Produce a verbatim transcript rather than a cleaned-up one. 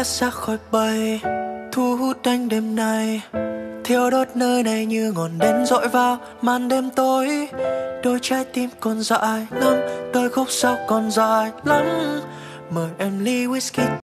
lẽ ra khỏi bầy, thu hút anh đêm nay, thiêu đốt nơi này như ngọn đèn dội vào màn đêm tối. Đôi trái tim còn dại lắm, đôi khúc sau còn dài lắm. Mời em ly whisky